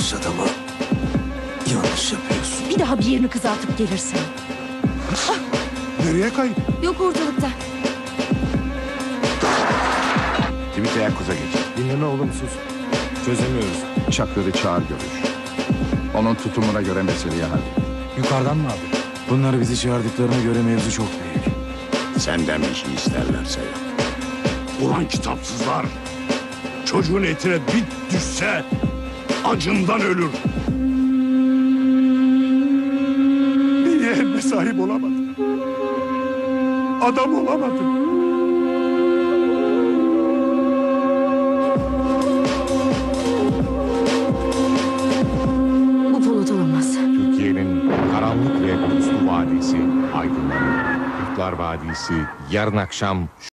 Yanlış adama yanlış yapıyorsun. Bir daha bir yerini kızartıp gelirsin. Nereye kayıp? Yok ortalıkta. Kimi teyakkuza geç. Dinleme oğlum sus. Çözemiyoruz. Çakır'ı çağır görüş. Onun tutumuna göre meseleyi hallet. Yukarıdan mı abi? Bunlar bizi çağırdıklarına göre mevzu çok büyük. Senden bir şey isterlerse yap. Ulan kitapsızlar. Çocuğun etine bit düşse acından ölür. Niye eline sahip olamadın? Adam olamadın. Bu Polat olamaz. Türkiye'nin karanlık ve puslu vadisi aydınlanıyor. Kurtlar Vadisi yarın akşam